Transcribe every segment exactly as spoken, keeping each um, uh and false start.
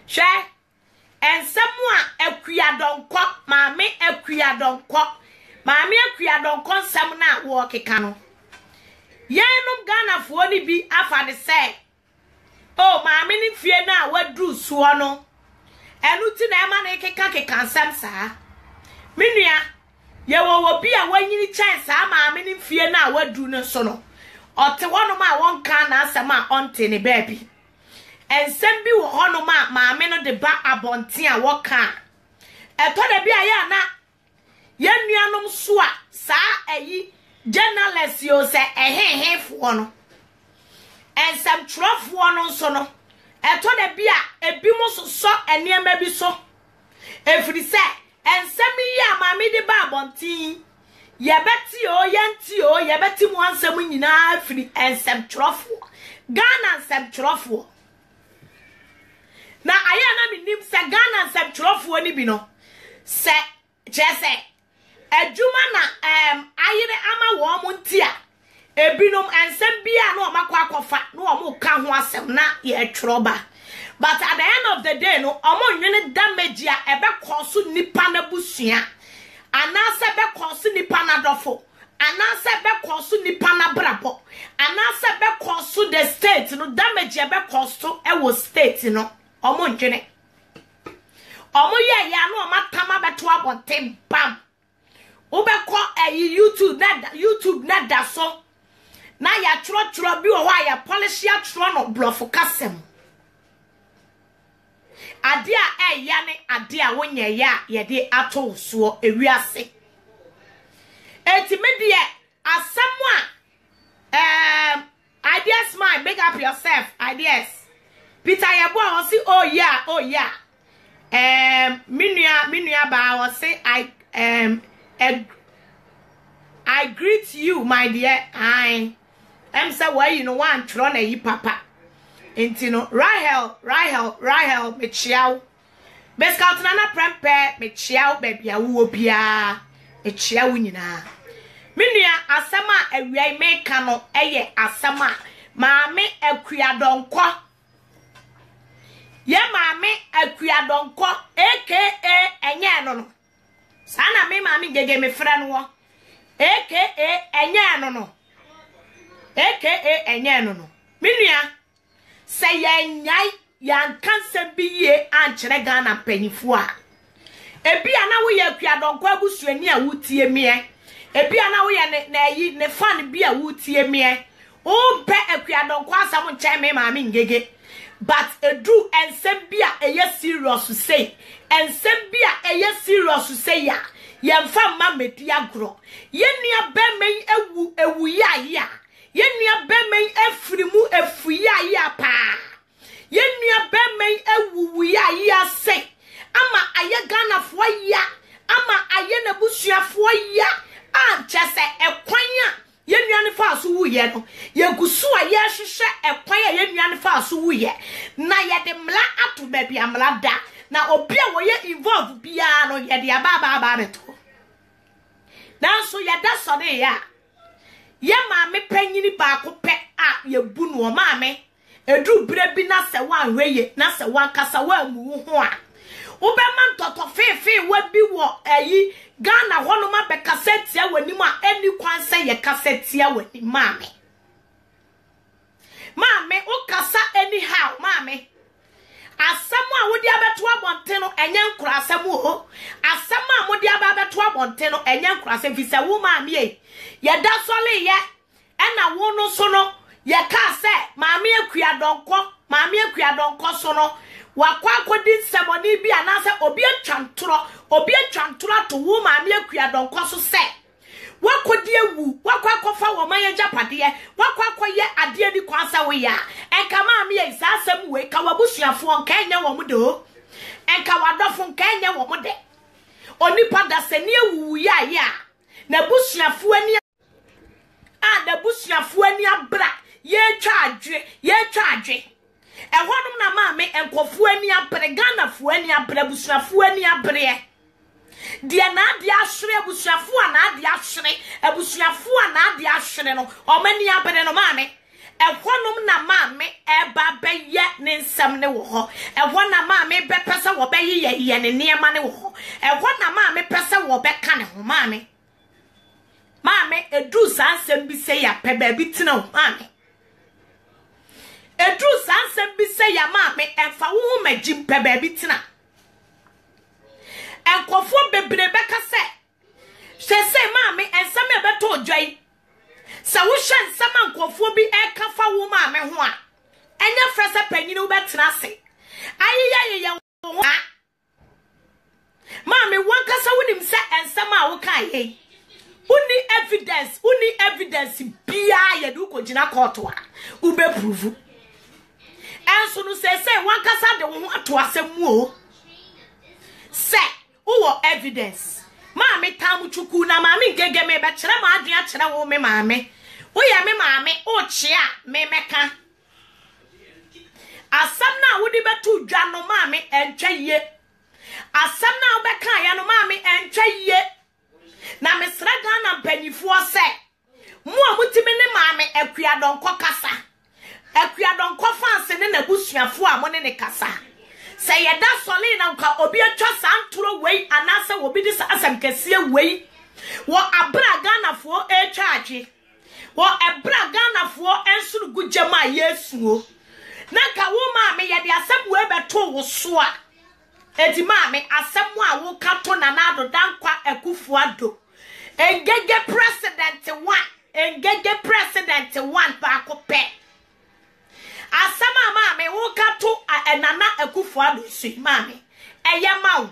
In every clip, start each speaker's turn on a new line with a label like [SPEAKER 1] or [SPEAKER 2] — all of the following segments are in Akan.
[SPEAKER 1] hwe ensemu a akuadonkọ maame akuadonkọ maame akuadonkọ nsem na wo keka no yenum Ghana fo ni bi afa de say oh maame ni fie na wadru suo no enu ti na ema na keka keka nsem saa menua ye wo wo bi a wanyini chan saa maame ni fie na wadru no so no ote wono ma won kan na asem a onte ne baby ensem bi wo hono ma maame no de ba abonte a wo kan eto de bi aya na yenuanom so a saa ayi journalist yo se ehehefo no ensem trofo no so no eto de bi a ebi mo so so eniema bi so efiri se ensem yi a maame de ba abonte yebeti o yenti o yebeti mu ansem nyina afiri ensem trofo Ghana ensem trofo na aya na minim se Ghana nsem trofo ni bi no se chese adwuma na em ayire ama wo mo ntia ebinom ensem bia na o makwa akofa na o mo ka ho asem na ye troba but at the end of the day no o mo nwene damage a ebe koso nipa na busua anase be koso nipa na dofo anase be koso nipa na brabo anase be koso the state no damage ebe koso e wo state no omo njene omo ye ya no matama beto abonte bam ubekọ eyi YouTube na YouTube na da so na ya tro tro bi o wa ya polish ya tro no blofo kasem ade a e ya ne ade a wonye ya ye de ato so ewiase etimedie asemu a um ideas mind make up yourself ideas Peter Yabo I say oh yeah oh yeah um minua minua ba I say I um I, I greet you my dear I am say why you know one tron na yi papa intino Rahel Rahel Rahel me chiao beska na na prempe me chiao baby a wo bia me chiao nyina minua asama awia me ka no eye asama maame akuadonkọ ye maame akuadonkọ aka enye no no sana me maame gege me fra no aka enye no no aka enye no no menua se ye nyai yan kanse biye ankyere Ghana mpanyifo a ebi ana wo ye akuadonkọ abusuani a wutie me ebi ana wo ye ne na yi ne fan bi a wutie me o pe akuadonkọ asam nkyɛ me maame ngege but edu ensem bia eye serious say ensem bia eye serious say ya yemfa ma medi agro yenua bemen ewu ewu ya ya yenua bemen efrimu efu ya ya pa yenua bemen ewu ya ya say ama aye Ghana fo ya ama aye nabusuafo ya a chese ekwan a yenua ne fa so wuye no yegusu a ye hwehwe ekwan a yenua ne fa so wuye na ye de mla ato ba bia mla da na obi a wo ye involve bia no ye de aba aba aba beto dan so ye da so de ya ye maame panyini ba ko pe a ye bu no maame edu bre bi na se wan hweye na se wan kasa wan mu ho a ubema ntoto fefe wa bi wo ayi Ghana hono ma be cassette ya wani ma eni kwanse ye cassette ya wani maame maame o kasa anyhow maame asemu a wodi abeto abonte no enye nkura asemu ho asemu a wodi abeto abonte no enye nkura asem fi se wo maame ye ye da sole ye ena wo no so no ye ka se maame akuadonkọ maame akuadonkọ so no wakwa akodi nseboni bi anase obi atwantro obi atwantro to wo maame akuadonkọ so se wakodi ewu wakwa akofa wo man japade wakwa akoye ade di kwansa we ya enka maame ye sasem we ka wabusuafo nka enye wo mudo enka wadofo nka enye wo mude onipa da se ne ewu ya ya na busuafo ani a da busuafo ani abra ye twa adwe ye twa adwe ehonum na maame enkofu ani abre Ghana fu ani abre busuafo ani abre dia na dia ahwere abusuafo na dia ahwere abusuafo na dia ahwere no omani abre no maame ehonum na maame eba beye ne nsam ne wo ho ehon na maame be pese wo be ye ye ne niema ne wo ho ehon na maame pese wo be ka ne ho maame maame edu sansem bi se ya pe ba bi tina ho maame edu sansem bi se ya maame emfa wo magim pe ba bi tina enkofo bebre be ka se se se maame ensam e beto odwai sa wo hye nsam ankofo bi e ka fa wo maame ho a enya frese panyini wo betena se ayeya yeya wo ha maame wankasa wonim se ensam a wo ka ye uni evidence uni evidence bia ye du ko gina court wa wo be prove enso no se se wankasa de wo ato asem o se wo evidence maame tamu chuku na maame ngege me be kire ma adua kire wo me maame wo ye me maame o chia me meka asam na wo di betu dwa no maame entwa ye asam na wo beka ya no maame entwa ye na mesra Ghana mpanyifo se mu a mutimi ne maame akuadonko kasa akuadonko fanse ne nabusuafo a mo ne ne kasa se yeda soli na nka obi atwa santuro wei anase obi di asam kese wei wo abra Ghana fo e charge wo ebra Ghana fo ensuru gujema yesuo na ka wo maame yede asam we beto wo so a edi maame asam a wo kato na nado dankwa akufu ado engege president one engege president one ba ko pe asama maame wo kato enana akufu ado si maame eye mawo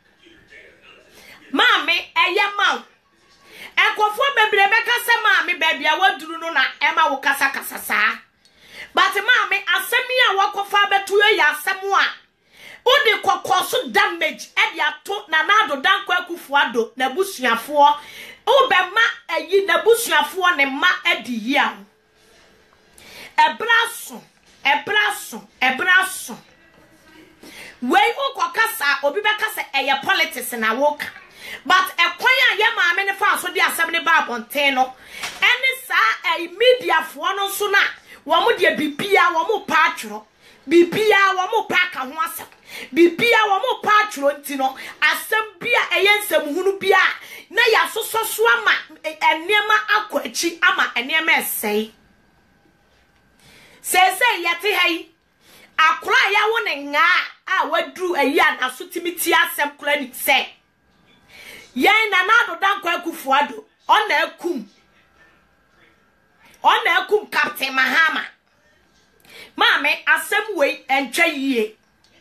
[SPEAKER 1] maame eye mawo enkofo bebre be kasa maame bebia waduru no na ema wo kasa kasa saa but maame asemi a wakofa beto ya asemu a odi kokoso damage e dia to na nado danko akufu ado na busuafo obema ayi na busuafo ne ma edi ya ebraso ebraso ebraso wei ukokasa obi be kasa eye politics na woka but ekwan a ye maame ne fa so di asem ne ba bonten no ene sa e media fo no so na wo mo de bibia wo mo pa atworo bibia wo mo pa ka ho asem bibia wo mo pa atworo ntino asem bia eye nsem hunu bia na ya soso so ama enema akwachi ama enema esei sese yete hai akura ya wo ne nga a wadru ayi an asotimiti asem clinic se yen na nado danko akufu ado ona akum ona akum Captain Mahama maame asem wei entwa yie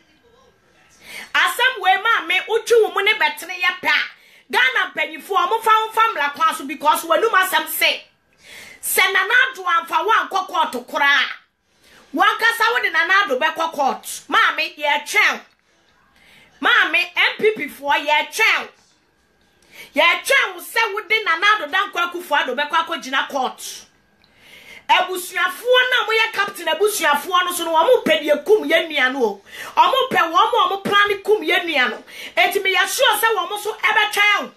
[SPEAKER 1] asem wei maame uchu mu ne betene ya pa Ghana panyifo omofa famla kwaso because wanu masem se se na nado amfa wan kokot kora wan kasa wo de na nado be kokot maame ye twen maame M P P fo ye twen ye twen se wo de na nado danko akufu ado be kwako gina court ebusuafo na mo ye captain ebusuafo no so no mo pedi ekum ye nua no o mo pe wo mo mo plan kum ye nua no etimi ya sure se wo mo so ebe twan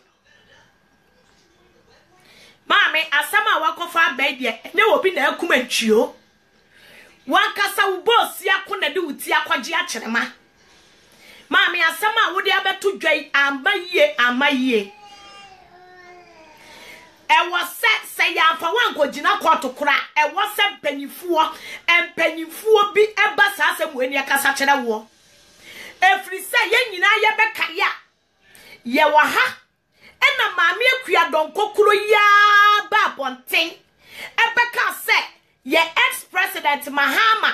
[SPEAKER 1] maame asama wakofa bedie ne obi na akum antwio wankasa wo boss yakona de wuti akwaje a kyerema maame asama wo de abeto dwai amaye amaye e wose se ya fa wanko gina koto kura e wose mpanyifo empanyifo bi eba sa asem eni akasa kyere wo efri se ye nyina ye beka ya ye wa ha ena maame akua donko kuro ya ba bonten ebeka se ye ex president Mahama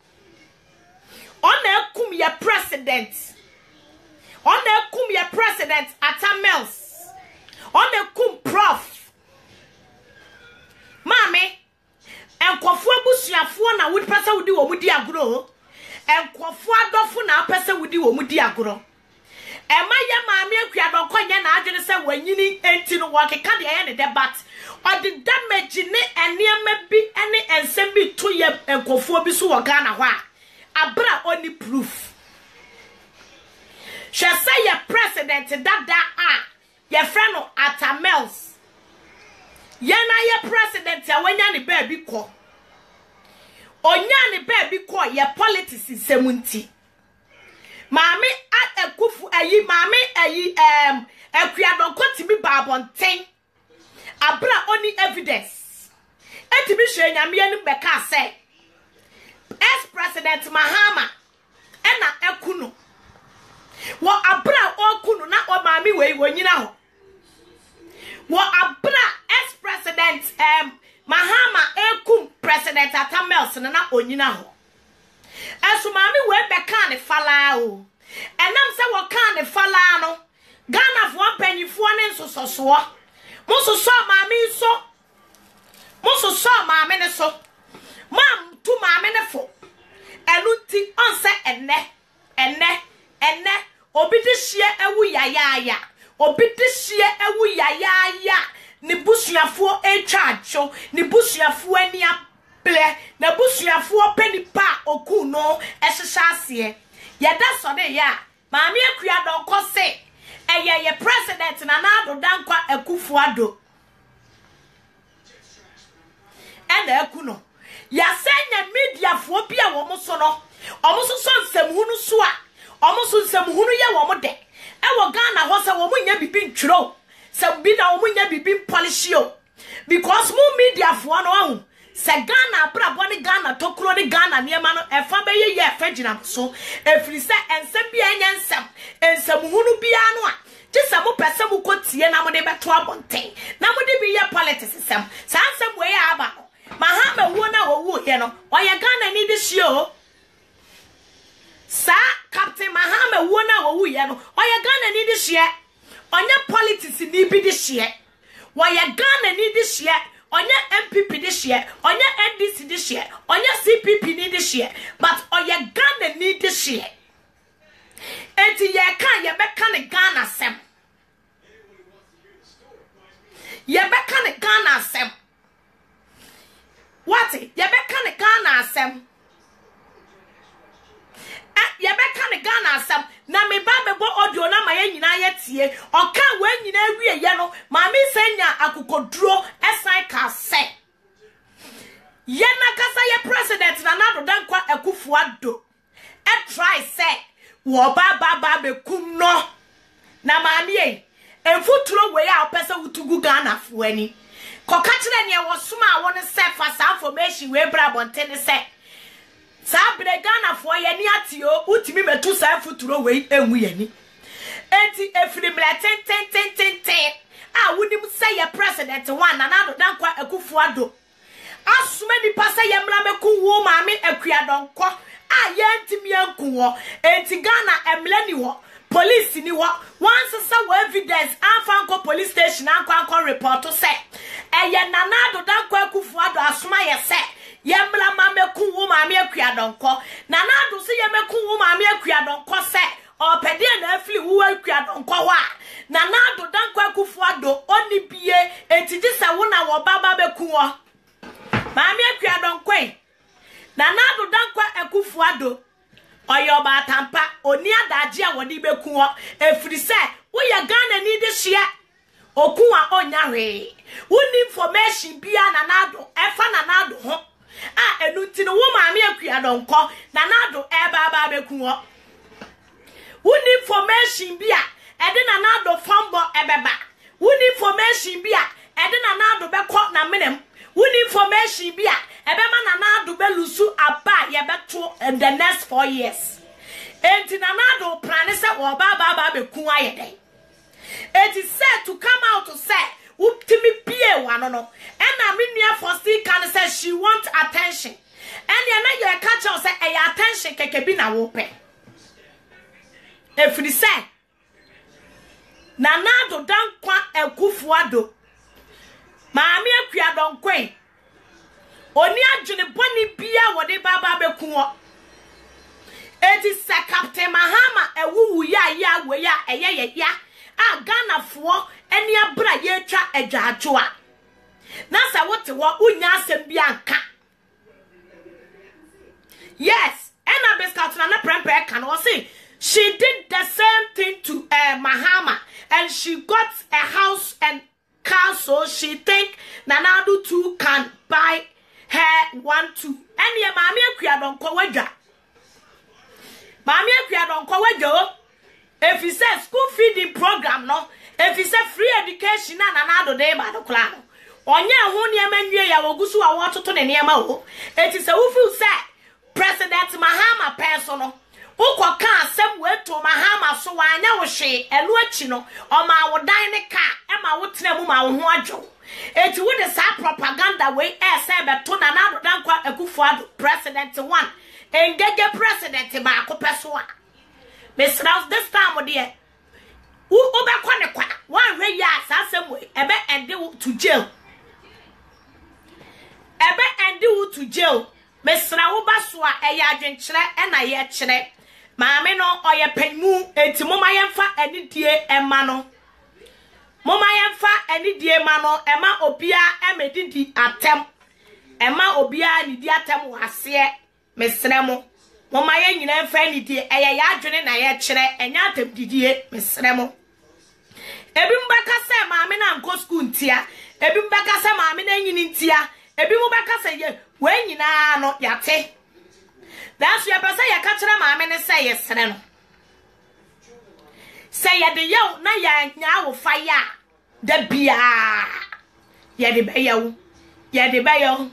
[SPEAKER 1] ona akum ye president ona akum ye president Atamels ona akum prof maame enkofo abusuafo na wudi pesa wudi wo mudi agoro enkofo adofo na pesa wudi wo mudi agoro ema ye maame akua donko nya na adwene se wanyini enti no wakeka de ye ne debat odi damage ne eniema bi ene ensem bi to ye enkofo bi so wo Ghana ho a abra oni proof she say ye president dada a ye friend no Atamels ye na ye president ya wanya ne baby ko onya ne baby ko ye politics semunti maame akufu ayi maame ayi em akuadon kwatimi babonten abra oni evidence etimi hwe nyame anu beka say ex president Mahama ena ekuno wo abra okuno na o maame we wonyina ho wo abra ex president em Mahama ekum president Atamels na onyina ho esu maame we beka ne fala o enam se wo kan ne fala no Ghana fo panyifo ne nsososo musoso maame so musoso maame ne so mam tu maame ne fo enuti onse enne enne enne obi de hie ewu yayaya obi de hie ewu yayaya ne busuafo etwacho ne busuafo ani aple na busuafo panipa oku no ehyehyɛ ase yɛda so de ya maame akua donko se eye ye president na na do dankwa akufu ado ena akuno ya senya media fo bia wo mo so no omo so so nsamhunu so a omo so nsamhunu ye wo mo de e wo Ghana ho se wo mo nya bibi ntwiro se bi na wo mo nya bibi polish yo because mo media fo no ahu se Ghana brabo ne Ghana tokro ne Ghana niema no e fa be ye ye fa gina so e firi se ensem bia nya nsem ensamhunu bia no a jisa mo pese mo kotie na mo de beto abonten na mo de bi ye politics sem sa nsem we ya aba Mahama wo na wo wo ye no oye Ghana ni de hie sa Captain Mahama wo na wo wo ye no oye Ghana ni de hie onye politics ni bi de hie oye Ghana ni de hie onye M P P de hie onye N D C de hie onye C P P ni de hie but oye Ghana ni de hie enti ye kan ye be kan Ghana sem ye be kan Ghana sem what ye be kan Ghana sem eh ye be kan Ghana sem na me ba be bo audio na ma ye nyina ye tie o kan we nyina wie ye no ma me senya akokoduro esan ka se ye na kasa ye president na na do dankwa akufu ado e try say wo ba ba ba be kum no na ma me e enfuturo we ya opese wutugu Ghana fo ani koka kire ne e wo soma a won se fa sa information we bra bonte ne se sa bre Ghana fo ye ni atio utimi metu sa futuro we enwu ye ni enti efiri mla ten ten ten ten ten a wonim say ye president one na na do dankwa akufu ado asuma ni pasa ye mla meku wo maame akua donko a ye ntimi anku wo enti Ghana emle ni wo police ni wo once say evidence anfanko police station anko report to say eye nanado dankwa akufu ado asuma ye say ye mla mameku wo maame akua donko nanado say ye meku wo maame akua donko say opede na afli wo akua donko wa nanado dankwa akufu ado oni bie etiji say wo na wo baba beku wo maame akua donko nanado dankwa akufu ado oyo ba tampa oni adaje a wodi beku ho efiri se wo ye Ghana ni de hie oku a onya hwe woni information bia na nado efa na nado ho a enunti no wo maame akua donko na nado e ba ba beku ho woni information bia e de na nado fambo ebeba woni information bia e de na nado beko na menem woni information bia ebema na nado belusu aba ye beto in the next four years enti na nado plan se wo ba ba ba beku ayede it is said to come out to say uptimi pie wano no ena me nua fosti kan say she want attention and ye na ye catch us say e attention keke bi na wo pe efiri say na nado dankwa akufu ado maame akua donkwen oni adwene boni bia wode baba beku ho eti se Captain Mahama ewuwu ya ya we ya eye ye ya a Ghana fo eni abra ye twa adwajo a na sa wote wo unya asem bia nka yes ena biscuit na na prempe kan wo say she did the same thing to uh, Mahama and she got a house and car so she think Nanado too can buy he one two ene maame akua donko wadwa maame akua donko wadwa if you say school feeding program no if you say free education na na do dey ba do kla no onye ho ne manwie ya wogusu a wototo ne ne ma wo eti say wo feel say President Mahama person no ukọ ka asem weto Mahama so wanya wo hwe enu achi no o ma wo dan ne ka e ma wo tena mu ma wo ho adwo eti wo de sa propaganda we e say beto na na do dan kwa Akufo-Addo president one engage president ba ko peso a Mister this time wo de wo obekọ ne kwa wan hwe ya asem we ebe ende to jail ebe ende wo to jail Mister wo baso a e ya adwenkyere e na ye kyere maame no oye panmu enti moma yemfa anidie ema no moma yemfa anidie ma no ema obia emedidi atem ema obia nidi atem wase mesremo moma ye nyina mfa anidie eye ya adwene na ye kyere enya atem didie mesremo ebi mbaka se maame na nko school ntia ebi mbaka se maame na nyini ntia ebi mbaka se ye we nyina no yate that's your person ya kachira maame ne say yesere no say ya de yo na ya nya wo fire da bia ya de be yo ya de be yo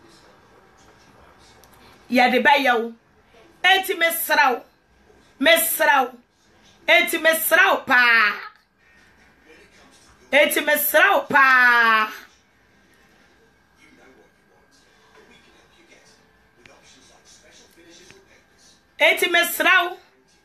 [SPEAKER 1] ya de be yo enti mesraw mesraw enti mesraw pa enti mesraw pa eti mesraw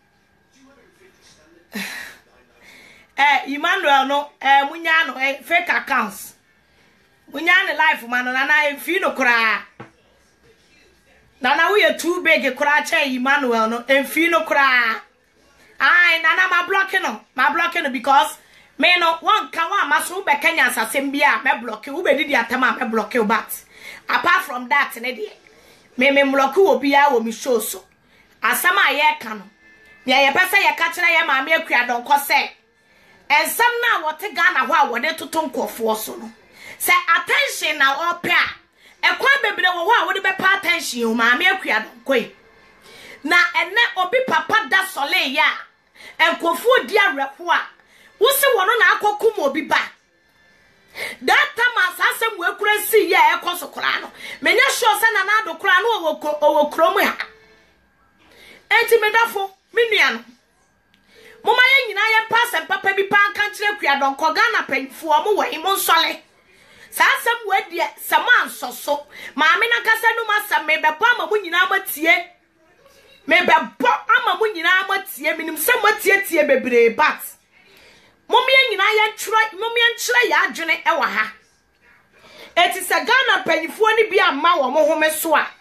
[SPEAKER 1] eh Emmanuel no eh munya no eh fake accounts munya ne life man na na efi no kura na na we too big kura che Emmanuel no efi no kura ai na na ma block no ma block no because me no one kan wa maso be Kenya asasem bia me block wo be didi atama me block you but apart from that ne de me me block wo bia wo mi show so asama ye ka no ne ye pese ye ka kire ye maame akua donko se ensam na wote Ghana ho a wode toto nkofo so no se attention na ope a ekwa bebre wo ho a wode be pa attention o maame akua donko yi na ene obi papa da sole ya enkofo di awrefo a wo se wono na akokum obi ba that time asasem we kura si ye ekoso kura no menya sure se na na do kura no wo wo krom ha enti medafo menua no moma ye nyina ye pass papa bi pa kan kire kua donko Ghana panfo mo wo imo nsole sa asem we die sama nsoso maame na kasa no masa me bebo ama mo nyina matie me bebo ama mo nyina matie minim se matie tie bebre but mom ye nyina ye twra mom ye nkyere ya adwene e wa ha eti se Ghana panfo ni bi ama wo mo home so a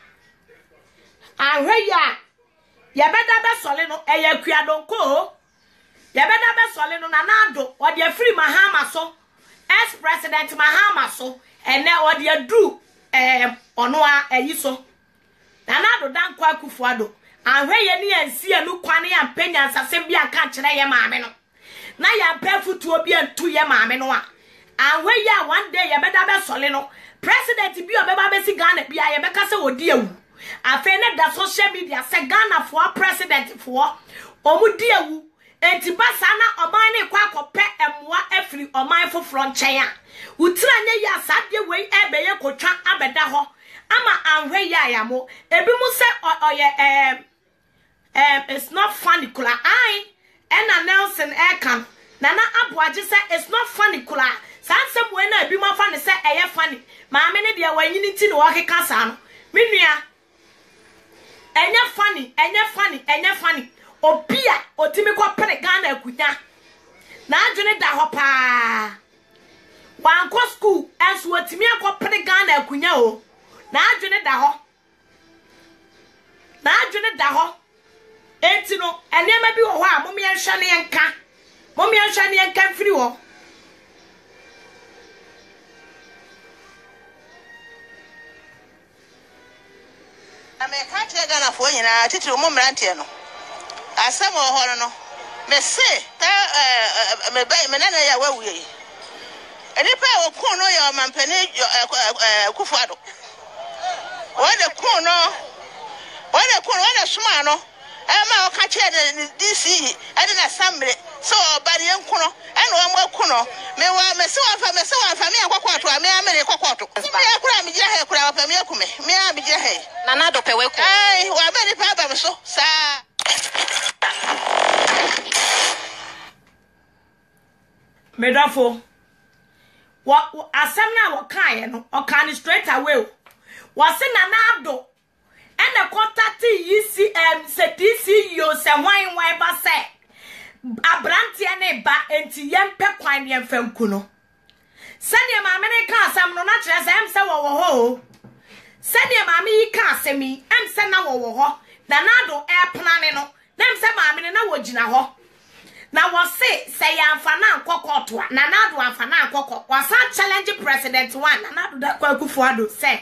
[SPEAKER 1] ahwe ya ya beda be sole no eya kua donko ya beda be sole no nanado o de free Mahama so ex president Mahama so ene o de du eh ono a eyi so nanado dan kwa Akufo-Addo ahwe ye ne ansi anu kwane ya mpanya ansasem bi aka kire ye maame no na ya pefutuo bi antu ye maame no a ahwe ya one day ya beda be sole no president bi obeba be si Ghana bi a ye beka se odi awu afene da social media se Ghana for president for omudi awu enti basa na oman ne kwa kope emwa afri oman fo front chen a utira nya ya sade we ebeye kotwa abeda ho ama anhwe ya ya mo ebi mu se oye em em it's not funny kula ai ena Nelson Ekan nana aboaje se it's not funny kula sansem we na ebi mu fa ne se eye funny maame ne de wanyini ti ne wo keka sa no menua enye funny enye funny enye funny obia otimi ko pere Ghana akunya na adwene da ho pa wan ko school enso otimi ko pere Ghana akunya o na adwene da ho na adwene da ho enti no enema bi wo ho a mom ye hwe ne yenka mom ye hwe ne yenka mfiri wo
[SPEAKER 2] ame ka che Ghana fo nyina titiri mo mrante no asem ho no me se ta me ba me na na ya wawie eni pa wo ko no ya mampani Akufo-Addo When the corner, when the corner, when the smano, Emma catch the D C and an assembly. So, by the young corner, and one more corner. Me want me so for me so for me and Quaquato, I may have made a Quaquato. Me, I could have a crowd of me, me, I be Jahay. Nanado Peweco. I were very proud of so, sir.
[SPEAKER 1] Medafo. What Asamna or Kayan or can straight away. Was in Nanado. And the contact E C M said D C U some wine wiper said. Abranti ane ba enti yempe kwan yemfam kuno. Sɛnea maame ne ka asɛm no na kyerɛ sɛ em sɛ wɔwɔ hɔ. Sɛnea maame yi ka asɛm yi em sɛ na wɔwɔ hɔ. Na nado ɛpnane no na em sɛ maame ne na wɔgyina hɔ. Na wɔse sɛ yɛamfa na ankɔkɔ toa. Na nado amfa na ankɔkɔ. Wɔsa challenge president one na nado da kwa Akufo-Addo sɛ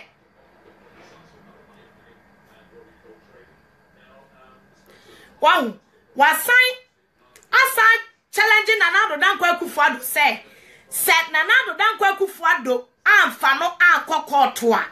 [SPEAKER 1] wow, wasan asa challenging Nanado Dankwa Akufo-Addo say said Nanado Dankwa Akufo-Addo amfa no ankɔ toa.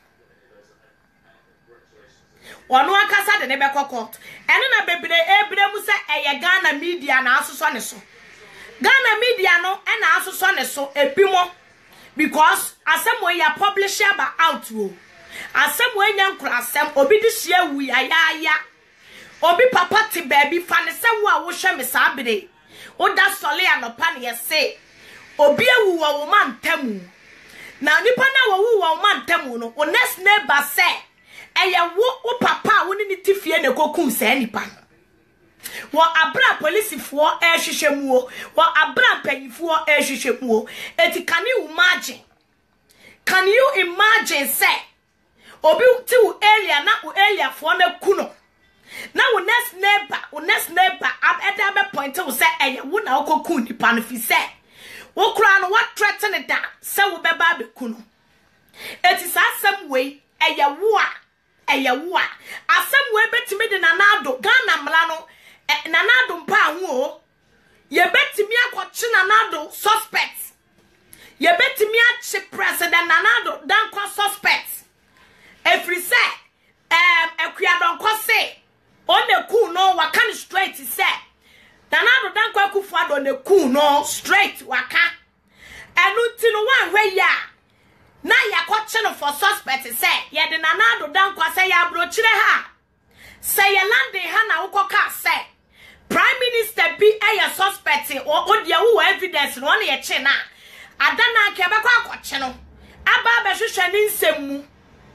[SPEAKER 1] Ono akasa de ne bekɔ court. Eno na bebre ebre mu say eye Ghana media na asosɔ ne so. Ghana media no e na asosɔ ne so epimo because asɛm ya publish ba out wo. Asɛm we nya nkura asɛm obi di hia wu ya ya ya. Obi papa ti baby fa ne se wo a wo hwe me sa bere o da sole anopa ne yese obi ewu wo wo mantamu na nipa na wo wu wo mantamu no o next neighbor say eye wo wo papa wo ni tifie ne kokum sa nipa wo abra policefo e hwehwɛ mu o wo abra mpanyifo e hwehwɛ mu o eti can you imagine can you imagine say obi ti wo area na wo area fo na kuno. Now, we next neighbor, we next neighbor, ab edabe point to say, eh, we na oko kuni pan if he say, we crown what threaten it down, so we be baby kuno. It is as some way, eh, ya wa, eh, ya wa, as some way bet me the Nanado, Ghana Mlano, eh, Nanado mpa wo, ye bet me a watching Nanado suspects, ye bet me a chip president Nanado, Dankwa suspects. Every say, um, Akufo-Addo say. On the cool no wakan straight is said. Nanado Dankwa Akufo-Addo on the cool no straight waka. And until one way ya. Na ya question for suspect is said. Ya the Nanado Dankwa say ya brochire ha. Say ya lande ha na ukoka say. Prime Minister be a suspect or odia who evidence no one ye chena. Adana kebekwa kwache no. Aba be hwehwe ni nsemu.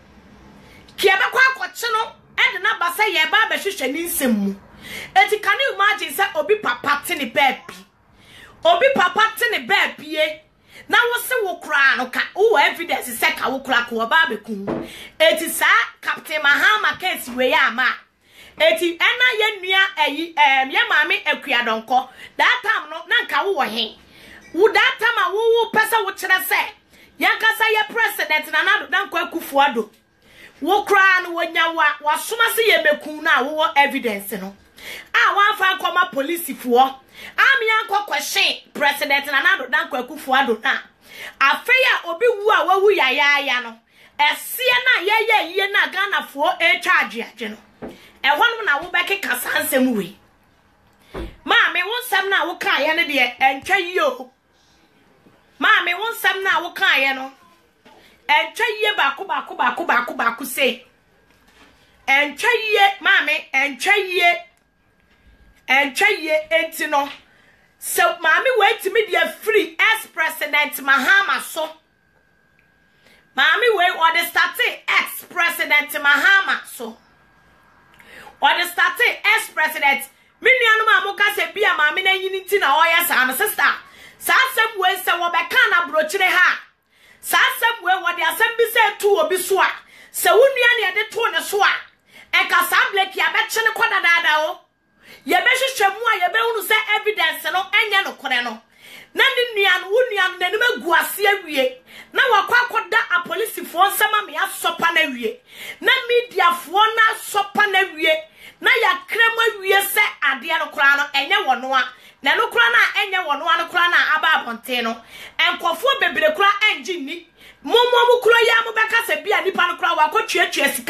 [SPEAKER 1] Kebekwa kwache no. And na ba say ye ba be hwehwe ni nsemu. Eti can you imagine say obi papa te ne baby. Obi papa te ne baby e. Na wo se wo kra no ka wo evidence say ka wo kra ko ba be kun. Eti sa Captain Mahama case we ya ma. Eti ena ye nua ayi em ye maame Akufo-Addo nko. That time no na nka wo he. Wo that time a wo wo pesa wo kire say yankasa ye president Nanado Dankwa Akufo-Addo. Wo kra no wonya wa wasoma se ye mekun na wo evidence no. Ah wan fa koma police fo. Am yanko question president Nanado Dankwa Akufo-Addo na. Afeya obi wu a wawu ya ya ya no. Esie na ye ye ye na Ghana fo e charge age no. E hono na wo beke kasansem we. Ma me wonsam na wo kan ye ne de entwa yi o. Ma me wonsam na wo kan ye no. Entwa yi ba ko ba ko ba ko ba ko ba ko say. Entwa yi ma me entwa yi entwa yi enti no. So mami wait me dey free ex president Mahama so. Mami wait or the starting ex president Mahama so. Or the starting ex president me nuanu ma mo ka se bia mami na yini ti na oya sa no sister. Sa asem we se wo be kan na brochire ha. Sa asem we wo de asem bi se tu obi so a. Se wo nuanu ye de to ne so a. E ka sa black ya be che ne koda dada o. Ye be hwehwɛ mu a ye be hunu se evidence no enye no kore no. Na ni nuanu wo nuanu na ne magu ase awie. Na wakwa akoda a police fo nsema me asopa na wie. Na media fo na asopa na wie. Na ya krema wie se ade no kora no enye wono a. Na no kora na enye wono a no kora na aba abonte no. Enkofo bebre kora enji ni. Momo mu kura ya mu beka se bia nipa no kura wakotwetwe sika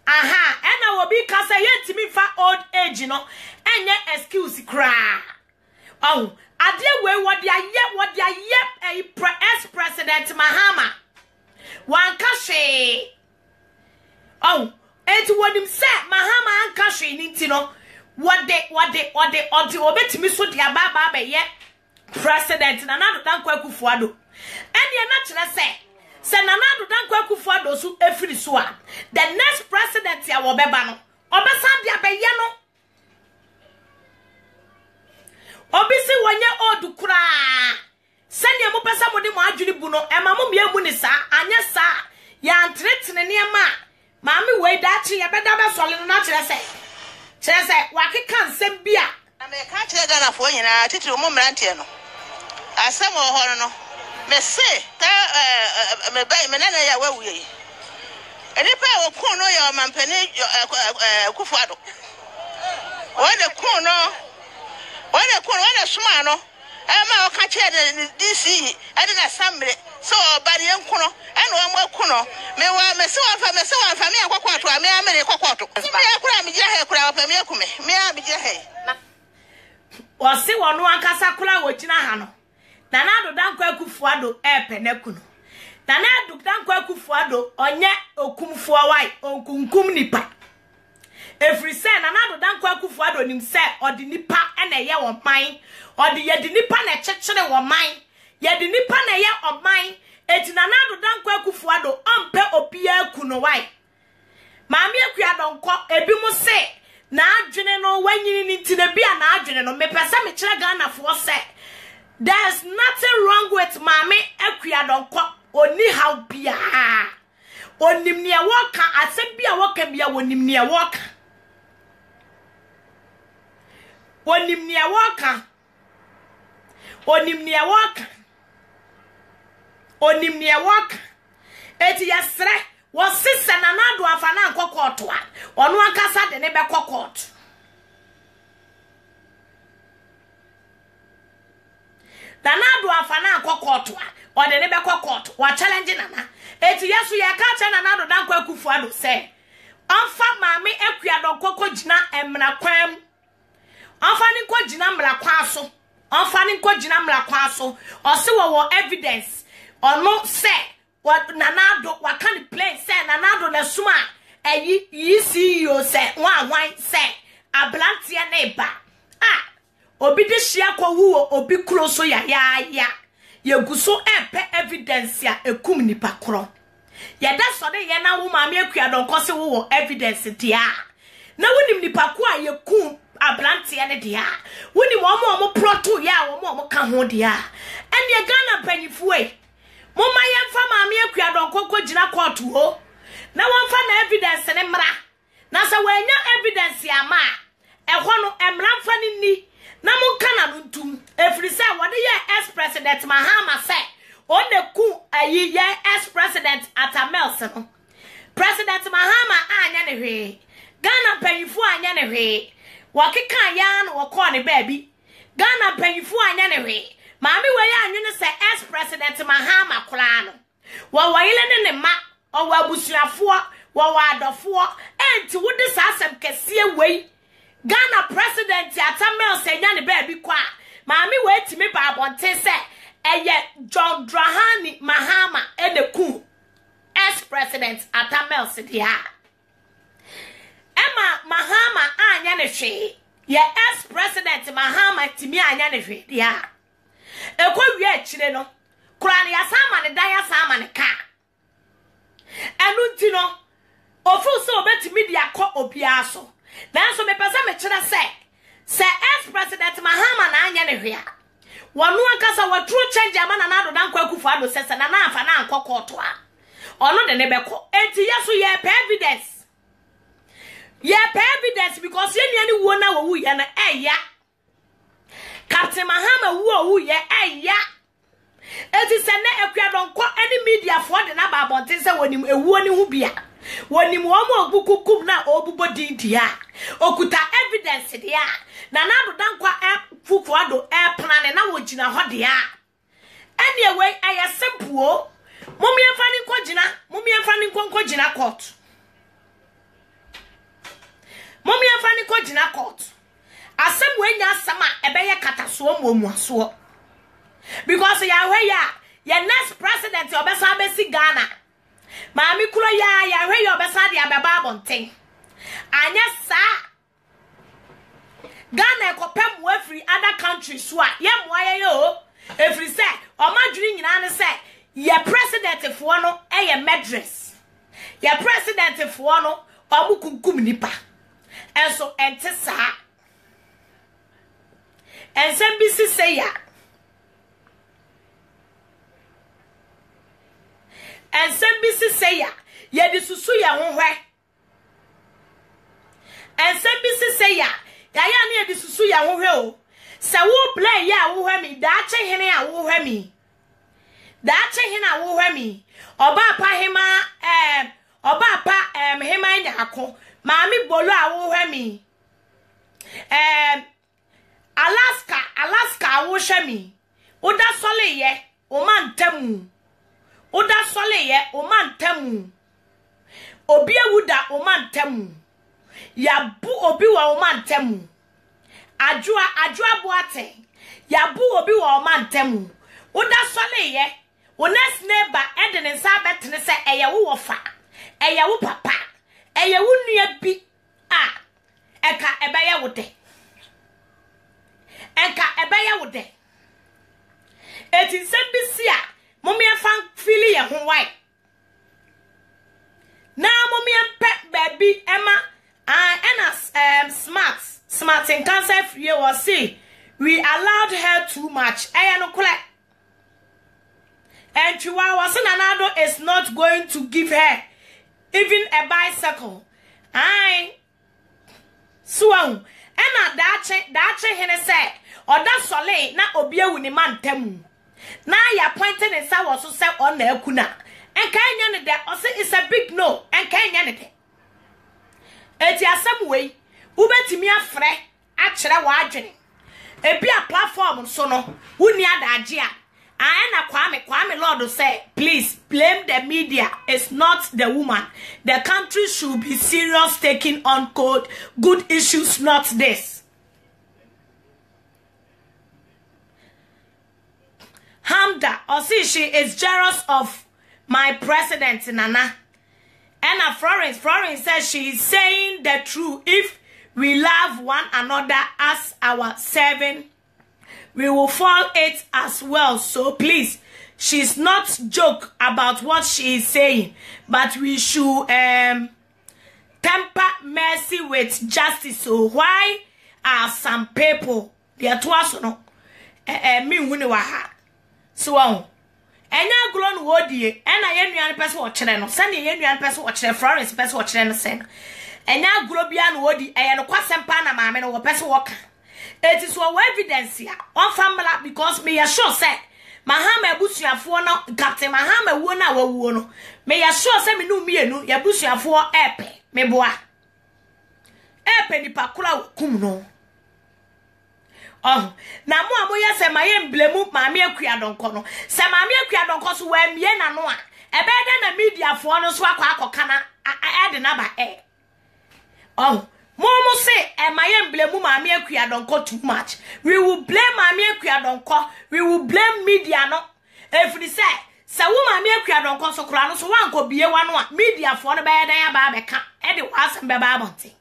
[SPEAKER 1] aha ena wo bi ka say yentimi fa old age no enye excuse kra oh ade we wo dia ye wo dia ye ex president Mahama wan ka hwe oh enti wonim se Mahama an ka hwe ni ti no wode wode wode odi obetimi so dia baba be ye president na Nana Addo Dankwa Akufo-Addo ene na kire se se Nana Addo Dankwa Akufo-Addo so efiri so a the next president ya wo beba no obesa dia be ye no obisi wonye odu kura sene mo pesa mo de mo adwiri bu no e ma mo mia mu ni sa anya sa ya ntretene ne ma ma me we da chi ya beda be sole no na kire se kire se wakeka nsem bia
[SPEAKER 2] na me ka kire Ghana fo nyina titiri mo mrantie no asem ohoro no me se ta me bai me na ya wawuye eni pa wo kun no ya mampani Akufo-Addo wode kun no wode kun wode suma no e ma o ka kire D C e na samre so bari enku no e no mo ku no me wa me se wa fa me se wa fa me akwakwatu a me amere kwakwato me akura me je he kura wa fa me akume me a me je he
[SPEAKER 1] o se wonu ankasa kura wo gina ha no Nana Addo Dankwa Akufo-Addo e peneku no Nana Addo Dankwa Akufo-Addo onye okumfo awai onkunkum nipa every say Nana Addo Dankwa Akufo-Addo nim se odi nipa ena ye wo man odi ye di nipa na chechire wo man ye di nipa na ye oman eti Nana Addo Dankwa Akufo-Addo ompe opia ku no wai maami Akua Donko ebi mu se na adwene no wanyini ni ti na bia na adwene no mepesa me kire Ghana fo se there's nothing wrong with Mami Akua Donko oni how bia onim ne woka asem bia woka bia wonim ne woka onim ne woka onim ne woka onim ne woka eti yesre wo sise Nana Addo afana akokoto a ono akasa de ne be kokoto Nana Addo afana akokoto a o de ne be kokoto wa challenge Nana eti yesu ye ka cha Nana Addo Dankwa Akufo-Addo se onfa Mami Akua Donko ko gina emra kwam onfa ni ko gina mra kwa so onfa ni ko gina mra kwa so o se wo evidence ono se what Nana Addo wa kan play se Nana Addo na suma eyi yi C E O se wan wan se ablante na ba ah obi de hia kwa wuo obi kuro so ya ya ya yeguso empe evidence ya ekum nipa kro ye da so de ye na wo Mami Akua Donko se wo evidence dia na wonim nipa ko a yekum ablante ne dia wonim omo omo proto ya omo omo ka ho dia ene Ghana panyifu e mama yemfa Mami Akua Donko ko gina court ho na wonfa na evidence ne mra na sa wanya evidence ya ma e ho no emra mfa ni ni na mun kana nuntum efiri se wode ye ex president Mahama se on de ku ayi ye ex president Atamels no president Mahama anya ne hwe Ghana panyifu anya ne hwe wakeka ya no woko ne baabi Ghana panyifu anya ne hwe Mami we ya anwene se ex president Mahama kura no wo wayile ne ne ma o wa busuafo wo wa adofo enti wode sasem kese wei Ghana president Atamels enya ne baabi kwa Mami we timi ba abonte se eye John Dramani Mahama edeku ex president Atamels dia Emma Mahama anya ne hwe ye ex president Mahama timi anya ne hwe dia ekwa wi akire no kura ne yasama ne dan yasama ne ka enu nti no ofu so obetimi dia kọ obia so nanso me pesa me kire se se ex president Mahama na anya ne hwe a wonu akasa wa true change ama Nana Addo Dankwa Akufo-Addo se se na na afa na ankokoto a ono de ne beko enti yeso ye pe evidence ye pe evidence because ye nia ni wo na wo wu ye na eya Captain Mahama wo wu ye eya eti se na Akua Donko any media for de na ba bonte se wonim ewuo ni hu bia wonim wo mo obukukum na obubo dindia okuta evidence dia Nana Addo Dankwa Akufo-Addo e plan na wo gina ho dia anyway aya simple mummy enfani ko gina mummy enfani ko ko gina court jina court asem we nya asem a ebeye kataso muamuaso because ya hwe ya ya next president obesa besi Ghana maami kuro ya ya hwe ya obesa de abeba abonten anya sa Ghana ekopem every other country so a ye moaye yo every say o madwiri nyina ne say ye president fo no eye medress ye president fo no o mukunkum nipa enso ente sa ensem bi si say ya ensem bi si say ya ye di susu ye hohwe ensem bi si say ya ya ya na ye di susu ye hohwe o se wo play ya hohwe mi da che hene a hohwe mi da che hene a hohwe mi oba pa hema eh oba pa em hema nya ako maami bolo a hohwe mi eh Alaska Alaska a hohwe mi oda sole ye o man tamu oda sole ye o man tamu obi ewuda o man tamu ya bu obi wa o man tamu ajua ajua boate ya bu obi wa o man tamu oda sole ye o next neighbor edene sa betene se eye wo wofa eye wo papa eye wo nua bi a eka ebeye wo de eka ebeye wo de eti sembisi a momia fan fili ye ho wai na momia pe baby Emma ah enas um smart smart in cancer free was see we allowed her too much eye no kule and Chihuahua was Nanado is not going to give her even a bicycle ai suwan ena dache dache hene say oda sole na obiewu ni mantamu na ya pointing in sa was so say on na akuna enka nya ne de o say it's a big no enka nya ne de eti asem wei ubetimi afre a kire wa adwene ebi a platform so no wuni adaje a Aena Kwame Kwame Lord say, please blame the media. It's not the woman. The country should be serious taking on code good issues, not this. Hamda Osishi is jealous of my president Nana. Anna Florence Florence says she is saying the truth. If we love one another as our servant, we will fall it as well. So please, she's not joke about what she is saying, but we should um temper mercy with justice. So why are some people they are twice no eh me huni wa ha so on enya glon wodi e na ye nuan pese wo kire no sane ye nuan pese wo kire Florence pese wo kire no sen enya glo bia no wodi eh no kwasempa na maame no wo pese wo ka. It is for evidence here on family because me sure say Mahama busuafo no Captain Mahama wo na wawo no me sure say me no mienu ya busuafo epe me boa epe ni pakula kum no oh na mo amoya se maye emblemu maame akua donko no se maame akua donko so wa mie na no a ebe de na media fo no so akwa akoka na ade na ba e oh Momo say, "Am I blame Mammy Akua Donko too much? We will blame Mammy Akua Donko. We will blame media no. If we say, so Mammy Akua Donko so crown so one could be a one one media for the bad day about the cat. Eddie was and Baba Monty.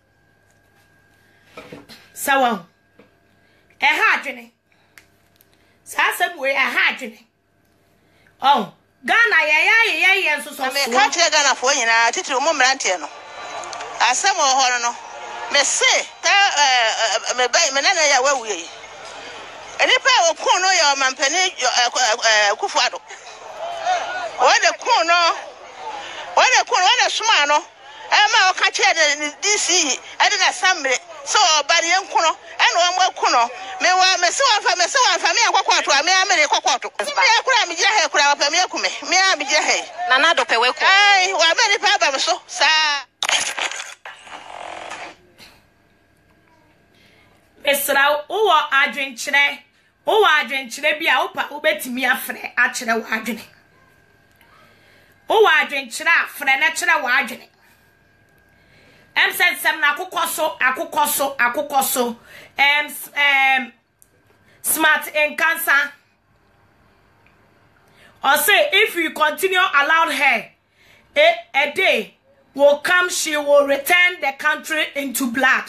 [SPEAKER 1] So on a hard Sassam way a hard Oh, Ghana, ya ya ya so so.
[SPEAKER 2] I mean, can't you Ghana for you now? Tito Momantiano. I some more me say ta me bai me nana ya wawie eni pa wo kun no ya mampani kufuado wo de kun no wo de kun wo de suma no e ma o ka che de D C e de na samre so ba de kun no e no mo kun no me wa me se wa fa me se wa fa me akwakwatu me amere kwakwato me ya kura me gire he kura wa fa me akume me a me gire he nana do pe we ku ai wa me ni pa ba me so sa
[SPEAKER 1] Esra uwo adwenkyere uwo adwenkyere bia upa ubetimi afre akyere wa adwene uwo adwenkyere afre na kyere wa adwene I'm saying some akukoso, akukoso, akukoso. Um, um, smart in cancer. Or say if you continue allowed her, a, a day will come, she will return the country into blood.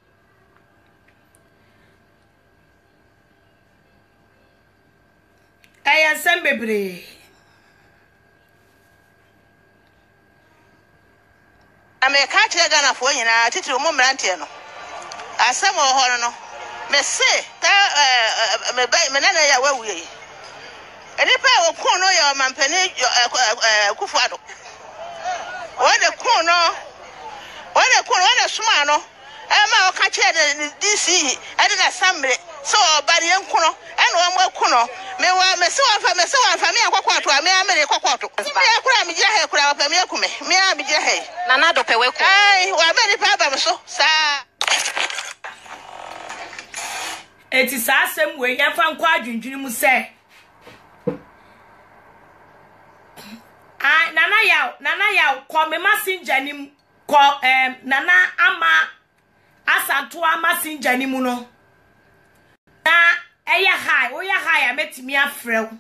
[SPEAKER 1] I am Sembebre.
[SPEAKER 2] I may catch a gun of when I teach you moment. I some more horror. Me say, me buy me nana ya we. And if I will corner your man penny Kufado. When the corner, when the corner, when the smano, I'm a catcher in D C, and then assembly. So, by the young corner, and one more corner. Me wa me so afa me so afa me akwakwatu me amere kwakwato me akura me je he kura afa me akume me a me je he na na do pewe ko ai wa me ni pa ba me so sa
[SPEAKER 1] eti sa asem we ya fa nkwa adwundwuni mu se ai nana yaw nana yaw ko me messenger nim ko em nana ama asanto ama messenger nim no na eya high, oh ya high, I met me a friend.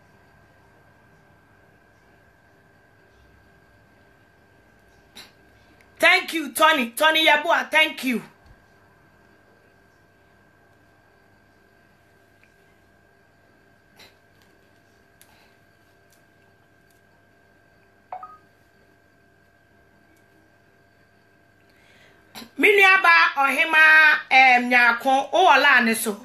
[SPEAKER 1] Thank you, Tony. Tony Yabua, thank you. Miniaba or hima em nyako o ala ne so.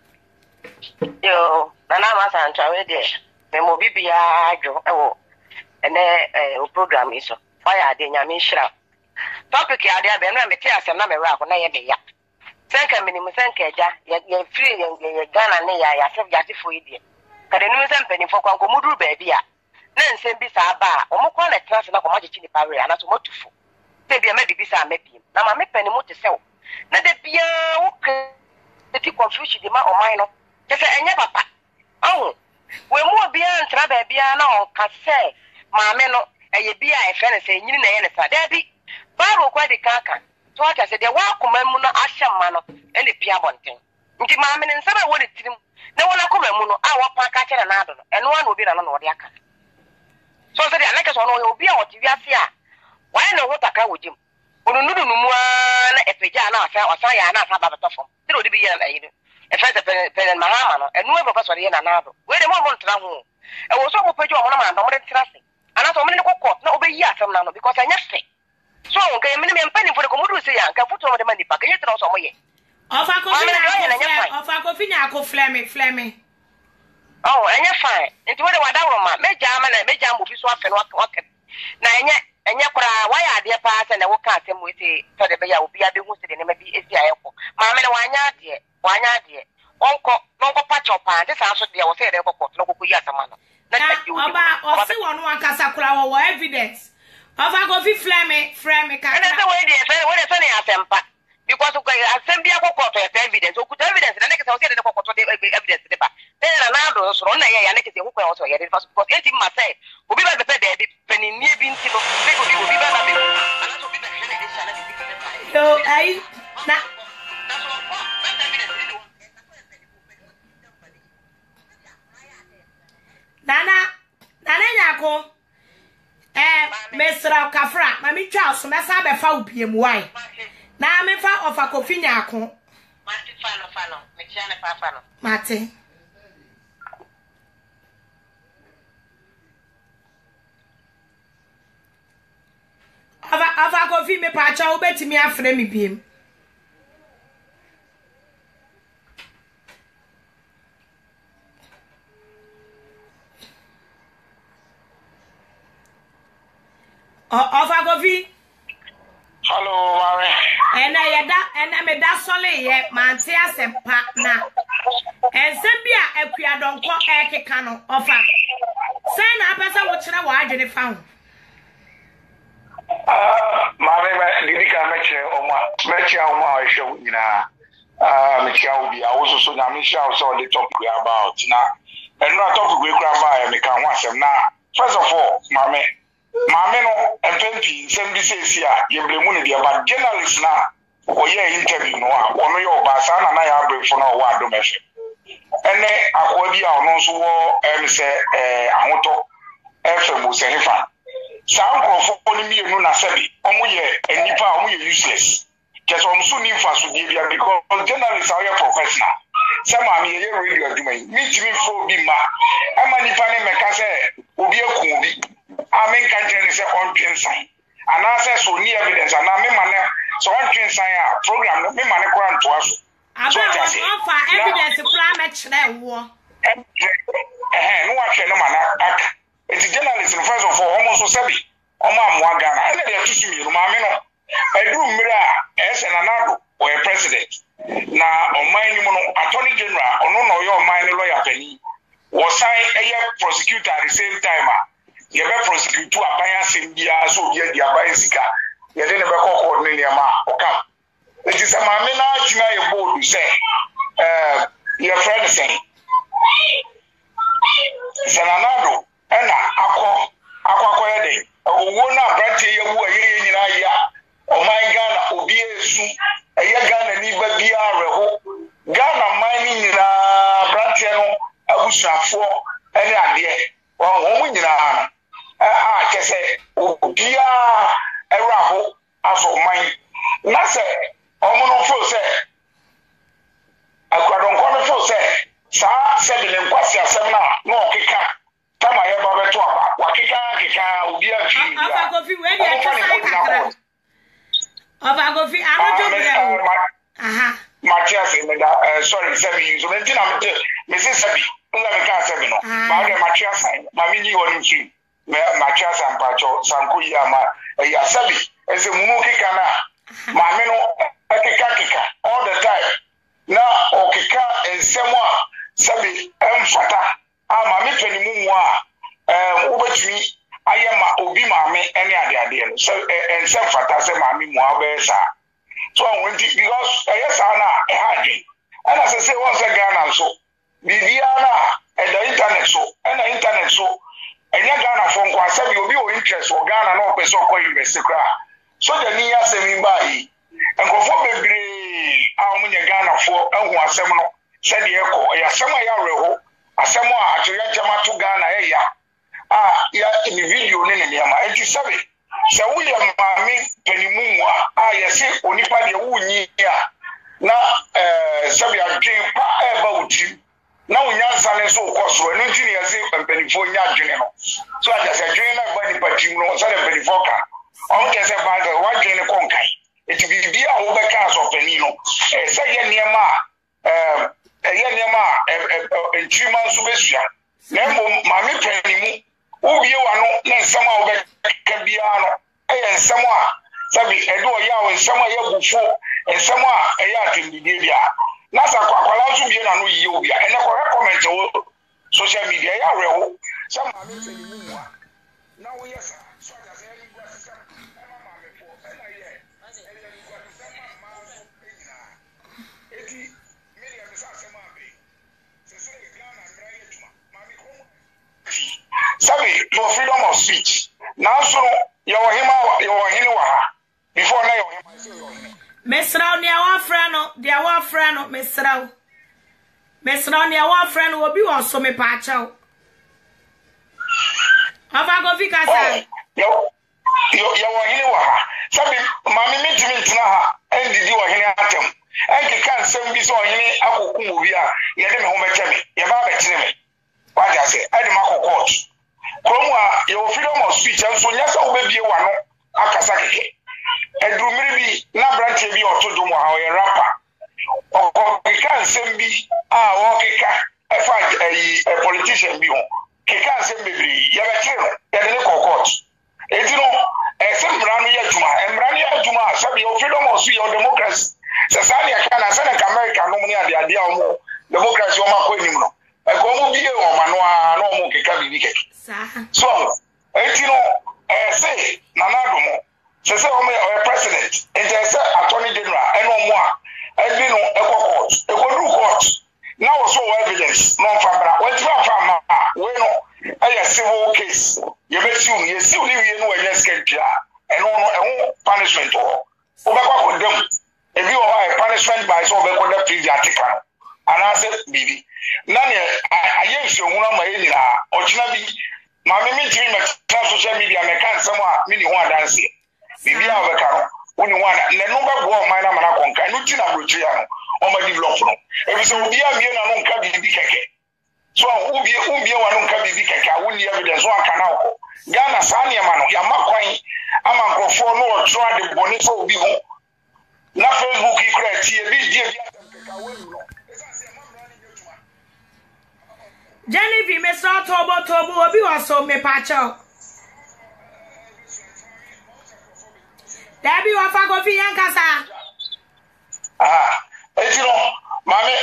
[SPEAKER 3] Yo, Nana Masanta, where there? Me mo bibia jo ewo ene eh program iso. Fire de nyame hira. Topic ya de be na me tie asem na me ra ko na ye de ya. Senka minimu senka eja ye free ye ye Ghana ne ya ya sef ya ti fo ide. Kade nu se mpani fo kwanko muduru ba bia. Na nsem bi sa ba, o mo kwa na class na ko ma chichi ni pawe ana so motufo. Se bia me bi sa me bi. Na ma me pani mo te sew. Na de bia wo ke ti confusion di ma o mai no. Kese enye papa. Oh, we mu obi antra ba bia na on ka se maame no eye bia e fe ne se nyini na ye ne sa. Da bi Bible kwa di kaka. So ata se de wa akoma mu no ahye ma no e ne pia bonten. Nti maame ne nsa ba wo de tirim. Na wona akoma mu no a wa pa ka kere na ado no. Eno wa na obi na no no de aka. So se de anaka so no obi a wo ti wiase a wa na wo taka wojim. Onu nudu nu mu a na epeja na asa asa ya na asa ba betofom. Ti odi bi ye na yi. E fa se pen mahama no enu e professor ye na na ado. We de mo mo ntra ho. E wo so mo peju o mo na ma ndo mo de ntra se. Ana so mo ne ko court na obeyi asem na no because anya se. So okay, me me mpani for the komudu say ya nka futu mo de mani pa kenye tena so mo ye.
[SPEAKER 1] Ofa ko fina ofa ko fina ko flame flame.
[SPEAKER 3] Oh, anya fine. Nti we de wada wo ma meja ama na meja mo bi so afe no waka. Na enye enye kura waya ade pa se na wo ka asem we say to de be ya obi abe hu se de ne ma bi esi ayeko. Ma me na wanya ade, wanya ade. Onko nonko pa chopa de sa so de wo say de ko court no ko yi asema no.
[SPEAKER 1] Na oba o si wonu akasa kura wo evidence. Ofa go fi flame flame ka.
[SPEAKER 3] And say we dey say we dey say na asempa because ko asem bia ko court e evidence o kuta evidence na nekese o say de ko court de evidence de ba. Then na do so na ye ya nekese ko ko so ye de because enti ma say obi ba be de de pani nie bi nti no be go obi ba na be. Ana so obi be hwe na de sha na de de.
[SPEAKER 1] Yo ai na Nana Nana nyako eh mesra kafra ma mi twa so mesa be fa obiem wai na me fa ofa kofi nyako
[SPEAKER 3] mate fa no fa no me tia ne fa fa no
[SPEAKER 1] mate ava ava kofi me pa cha obetimi afre mi biem Ofa Kofi.
[SPEAKER 4] Hello, Mare.
[SPEAKER 1] And I yada and I made that solid yet, man. Say I said partner. And Zambia, a queer don't call Eke Cano offer. Send up as I watch the wide and found.
[SPEAKER 4] Uh, Mare, Lidika Meche, Oma, Meche, Oma, show, you know. Uh, Meche, I was also Namisha, so the topic we about now. And not topic we grab by and they can't watch them now. First of all, Mame. maame no mpempi nsɛm bi sɛsi a yɛbrɛmu ne deɛ ba journalist na ɔyɛ interview no a ɔno yɛ ɔbaa saa na na yɛ abrɛfo no a ɔwɔ adom ɛhwɛ ɛne akoa bi a ɔno nso wɔ ɛm sɛ ɛɛ ahotɔ ɛfɛ mu sɛ hefa saa nkurɔfoɔ no mmienu na sɛbi ɔmo yɛ nnipa a ɔmo yɛ useless kyɛsɛ ɔmo so ni mfasodeɛ bia because journalist a ɔyɛ professional sɛ maame yɛyɛ radio adwuma yi mentumi mfa obi ma ɛma nnipa ne mmɛka sɛ obi aku obi a menka nkyerɛ ne sɛ ɔntwe nsan anaasɛ so ni evidence anaa mema ne sɛ ɔntwe nsan a program no mema ne kora ntoa so
[SPEAKER 1] abɛ ɔfa evidence kora mɛkyerɛ woɔ
[SPEAKER 4] ɛhɛ no wahwɛ no ma na aka eti journalist no first of all ɔmo nso sɛbi ɔmo amoa Ghana ɛna deɛ ɛto so mmienu maame no ɛduru mmiri a ɛsɛ Nanado ɔyɛ president na ɔman no mu no attorney general ɔno na ɔyɛ ɔman no lawyer panyin wɔsan ɛyɛ prosecutor at the same time a yɛbɛ prosecute aban asɛm biara so obi adi aban sika yɛde ne bɛkɔ kɔɔ ne nneɛma a ɔka eti sɛ maame no atumi ayɛ bold sɛ ɛɛ yɛfrɛ no sɛn sɛ Nanado ɛna akɔ akɔ akɔyɛ den owó na aberanteɛ yɛ wu a yɛyɛ nyinaa yɛ a ɔman Ghana obi esu ɛyɛ Ghana ni ba biara rɛho Ghana man ni nyinaa aberanteɛ no abusuafoɔ ɛne adeɛ wɔn wɔn nyinaa no a kyɛ sɛ obiara ɛwura ho asɔ ɔman na sɛ ɔmo no fo sɛ akwadɔnkɔ no fo sɛ saa sɛbi ne nkwasi asɛm na na ɔkeka tama yɛ ba bɛto aba wakeka keka obi afiri
[SPEAKER 1] ɔfa kofi wei deɛ ɛkyɛ kakra ɔfa kofi anojo brɛ wo aha
[SPEAKER 4] Matias meda uh, sorry sɛbi so menti na mete me se sɛbi nla me ka sɛbi no ma de Matias ma me nyi woni mfiri me Matias ampacho sanko yi ama ɛyɛ sɛbi ɛsɛ mumu keka na ma me no ɛkeka keka all the time na ɔkeka nsɛm a sɛbi ɛmfata a ma me panimu mu a ɛm wobɛtumi ayɛ ma obi maame ɛne ade ade no sɛ ɛnsɛm fata sɛ maame mu a ɔbɛyɛ saa so I want it because I yes ana e hadwen and as I say once a Ghana so bibia na e the internet so and the internet so enya Ghana for nko asem you be o interest for Ghana na person ko university kra so the ni asem ba yi enkofo bebre a omunye Ghana for ehu asem no se de ekọ ya asem a ya reho asem a atwe jama to Ghana e ya ah ya in video ne ne ma enti sabe sɛ woyɛ maame panimu mu a yɛse onipa deɛ wonyi a na sɛbi adwen pa ɛba wo tirim na wonyansa ne nso wokɔ soro ɛno nti ne yɛse mpanimfoɔ nya adwene no so agya sɛ adwene no ɛba nipa tirim no sɛde mpanimfoɔ ka ɔmo kyɛ sɛ ba sɛ woadwene no kɔnkan ɛti biribi a wobɛka asɔpani no sɛ yɛ nneɛma a ɛyɛ nneɛma a nkyirima nso bɛsua na mmom maame panimu wobie wano na nsɛm a wobɛka biara no ɛyɛ nsɛm a sabi ɛde ɔyɛ a nsɛm a ɛyɛ bufo nsɛm a ɛyɛ atɛmbidie bia na sɛ kwakwala nso bie na no yie obi a ɛnɛ kɔhwɛ comment wɔ social media ɛyɛ awerɛho sɛ maame panimu mu a na woyɛ sa so agya sɛ ɛne gua sesɛm ɛma maamefoɔ ɛna yɛ ɛyɛ gua sesɛm a maa so ɛnyinaa ɛti medeɛ me sɛ asɛm a bɛi sɛ sɛ Ghana mmara yɛ adwuma maame kɔm sabi for freedom of speech now so your hima your hini wa ha before na your hima say your hini
[SPEAKER 1] mesraw ne awa fra no dia wa fra no mesraw mesraw ne awa fra no obi wo so me pa achaw ava go fika sa
[SPEAKER 4] yo yo your hini wa ha sabi mami mitimi ntena ha endidi wa hini atem enke kan sem bi so hini akokum obi a ye de me ho beche me ye ba beche me wa ja say e de ma court Kromwa your freedom of speech and so nyasa obebie wano akasa keke edrumiri bi na branch bi otodo mu ha o rapper o keka nsem bi a o keka efa ayi a politician bi ho keka nsem bebiri ya be kire no ya de court enti no esem mra no ya djuma emra no ya djuma sabi your freedom of speech your democracy se sa ne aka na se na America no mu ne ade ade a o democracy o ma ko enim no e ko mu bi e o ma no a no mu keka bi bi keke so enti no eh say Nanado mo se se o me o president enti se attorney general eno mo a ebi no e ko court e ko do court now so evidence no fa bra we ti fa ma we no e civil case ye be siu ye siu ni wie no we yes kentia eno no eho punishment ho obekwa ko dem ebi o ha punishment by so obekwa da free article ana se bibi na ne aye nso hu na ma ye nyina ochina bi ma me me tiri me social media me kan samo a me ni ho adanse bibi a obeka no woni ho ada ne no be go o man na mana konka no tina brochi ya no o ma develop no ebi so obi a wie na no nka bibi keke so ubi ubi wa no nka bibi keke a woni evidence o aka na ko Ghana sani ya mano ya makwan ama nkrofo no o tro ade boni so obi ho na Facebook ikra tie bi die bi atamka woni no
[SPEAKER 1] Genevieve me so tobo tobo obi wa so me pacho Dabi wa fa go fi yankasa
[SPEAKER 4] ah etiro mame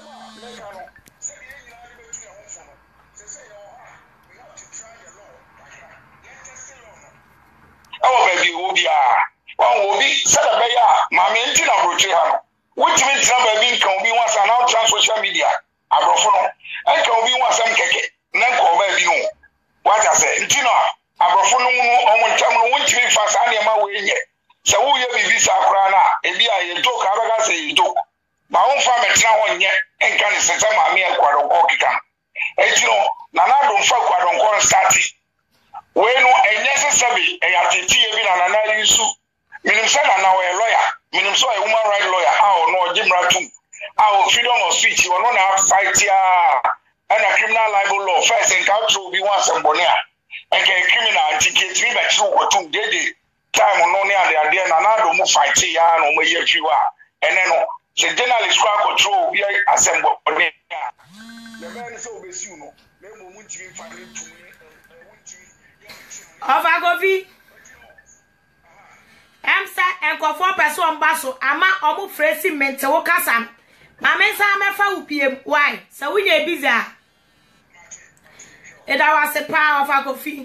[SPEAKER 4] awo baby obi a wan obi sada be ya mame nti na broche ha no wotimi ntina baby nkan obi wan sa na trans social media abrofo no enkan obi wan sam keke na nko baby no what I say nti no abrofo no mu omo ntam no wotimi fa sa na ma we nye se wo ye bibi sa kra na ebi a ye joke abaga se ye joke ma won fa metra won nye enkan se se mame akwado ko kika eti no na na do fa kwado ko start we no enye se sabi e ya tete e bi na na na yusu minim se na na we lawyer minim so a human right lawyer how no jimra tum how freedom of speech you no na fight ya and a criminal libel law first and country be one somebody and can criminal ticket three by two or two dey time no ne ade ade na na do mu fight ya na mo ye fiwa and then no the journalist control be assemble the man so be see no me mo mu tiri fa ni tu
[SPEAKER 1] Ovagovi Emsa enkofo person baso ama omu fresi mente wo kasa ma mensa amefa upiem why so we dey busy e da was a power of Agofi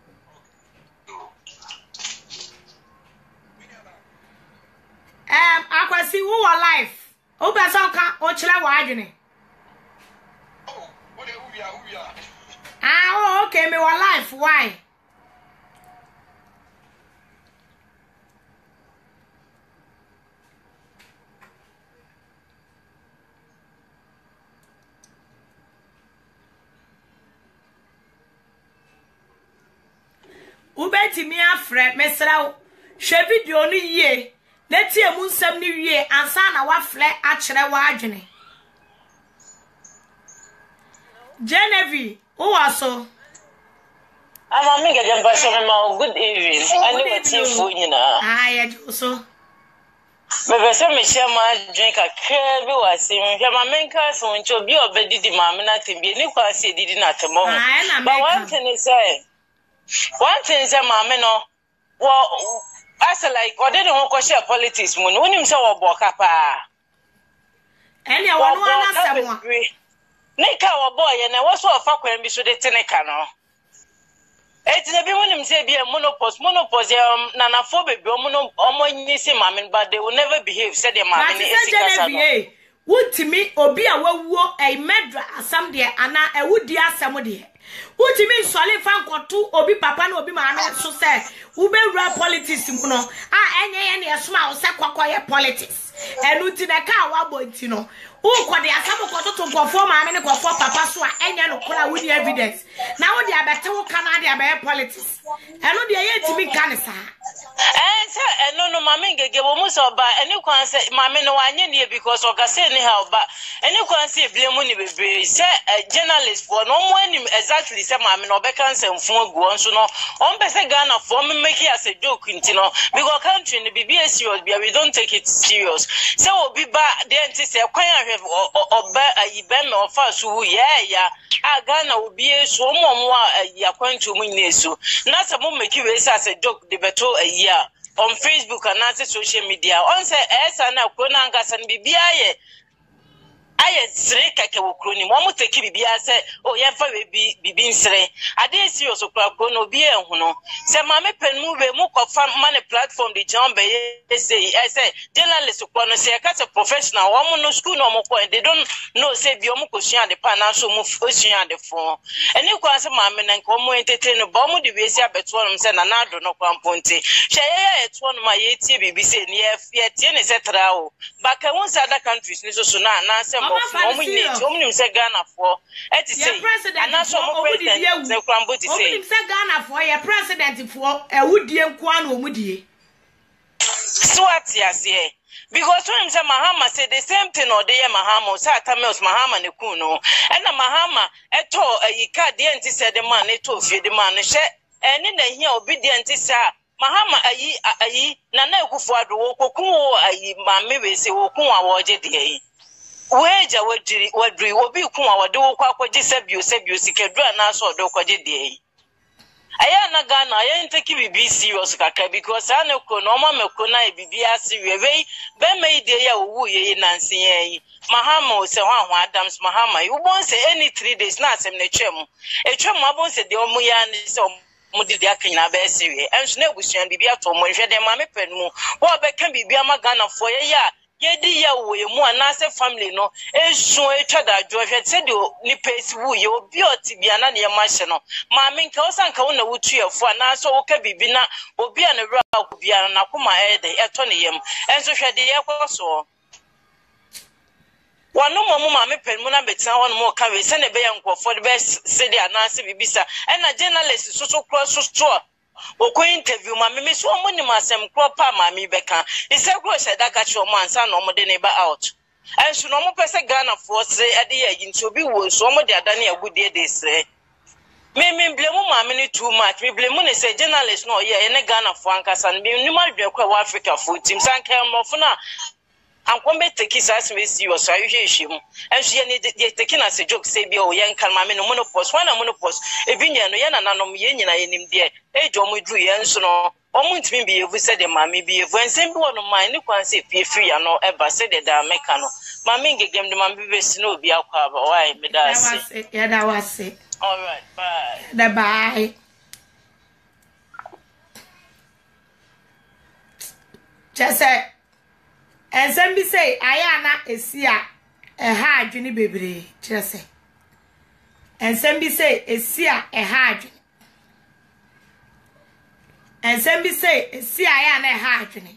[SPEAKER 1] um akwasi who wa life o person kan o kire wa adwene
[SPEAKER 4] oh what dey who ya who ya
[SPEAKER 1] ah oh okay me wa life why Ubeti mi afre mesra hwe video no yie na tie mu nsam ni wie ansa na wa fle a kire wa adwene Genevieve who also
[SPEAKER 5] I'm a mega jump good evening. I know what you for you know.
[SPEAKER 1] Ah, yeah, so.
[SPEAKER 5] But I saw me share my drink a curve was him. My main cars when you be obeyed the mamma nothing be any quasi did not a moment. But one thing is say one thing is a mamma no. Well, I said like, or didn't want to share politics moon when himself or Bocapa.
[SPEAKER 1] And you want to know someone. Nika or boy, and I was so fuck when be so the Tenecano. It's never one him say be a monopause, monopause, um, nanaphobe, mono, omonisi mammy, but they will never behave, said the mammy. Would to me or be a wo a medra some dear, and I would dear somebody. Would you mean solid fan or two or be papa or be mammy, so said, who be rap politics, you know, ah, any any smile, sack politics, and would to the car, what you know. Who could the Asamo to perform a minute for papa so any no call with the evidence. Now they are better Canada by politics. And no, they are yet to be cancer.
[SPEAKER 5] And sir, and no, no, mammy, get almost by any one say, mammy, no, I need because of Cassini how, but any one say, blame money will be say a journalist for no one exactly say, mammy, no, beckons and phone go on so no, on Bessa Ghana for me make it as a joke, you know, because country in the B B S serious, we don't take it serious. So be back then to say, quiet. Or Ben or Fast, who, yeah, yeah, I Ghana will be a so more acquainted to me. So, not a moment you as a joke, the better a year on Facebook and other social media. On say, as and now, Konangas and B B I. aye sere keke wokro ni mo take bibia se o ye fa we bi bibi nsere ade serious okra ko no bi ehun no se ma me pen mu we mu ko fa man platform di jam be ye say I say journalist ko no se ka se professional wo mo no school no mo ko they don't know say bi o mo ko sua de pa na so mo sua de fo eni ko ase ma me na ko mo entertain no ba mo de we si abeto no se na na do no kwa mponte hye ye ye to no ma ye tie bibi se ni ye tie ne se tra o ba ka won sa other countries ni so so na na se mo mo ni omni se Ghana for et say ana so mo president se kwambo ti say
[SPEAKER 1] omni se Ghana for your president for ewudie nko an omudie
[SPEAKER 5] so atiase because when say Mahama say the same thing or dey Mahama say Atamels Mahama ne kun no and Mahama eto ayika de enti say the man eto fie the man hye eni na hia obedient say Mahama ayi ayi na na ekufu ado wo kokun wo ayi mamme we say wo kun a wo je de yi weja wadiri wadri obi kun a wode wo kwa kwaje sabio sabio sikedura na so do kwaje de yi aya na Ghana aya nteki bibi serious kaka because ane ko no ma meko na bibi asiwe we be me ide ya owu ye nansi yi Mahama o se hwan hwan Adams Mahama you bon say any three days na asem na twem e twem abon se de omu ya ni se mo di dia kan na be siwe enso na ebusuan bibi ato mo hwe de ma me pen mu wo be kan bibi ama Ghana fo ye ya yedi ya wo ye mu anase family no esu etwa da adwo hwe se de ni pesi wu ye obi oti bia na ne ma hye no ma me nka osanka wo na wutu yefo anase wo ka bibi na obi a ne wura ku bia na koma ede eto ne yem enso hwe de ye kwaso wanu mo ma me pen mu na betina wonu mo ka we se ne be ye nkofo de be se de anase bibisa e na journalist so so cross so Oko interview ma me so mo ni masem kro pa ma mi beka ise kro she da ka chi o mo ansa no mo de ne ba out enso no mo pese Ghana for se e de ye nti obi wo so mo de adane agudie de se me me blame ma me ni too much me blame ne say journalist no ye ne Ghana for ankasa me ni ma dwe kwa Africa for team sanka mo fo na ankombe take us we see you so you hwe mu enso ye ne de take na se joke say bi o ye nkan ma me no monopause wana monopause e bi nya no ye na nanom ye nyina ye nim de e jo mu dru ye nso no omu ntimi bi evu se de ma me bi evu ensem bi wono man ni kwan se fie free ya no e ba se de da meka no ma me ngegem de ma bi be si no obi akwa ba why me da se
[SPEAKER 1] ya da wase
[SPEAKER 5] all right bye
[SPEAKER 1] da bye Chese ensem bi say aya na esi a e ha adwene bebre chese ensem bi say esi a e ha adwene ensem bi say esi aya na e ha adwene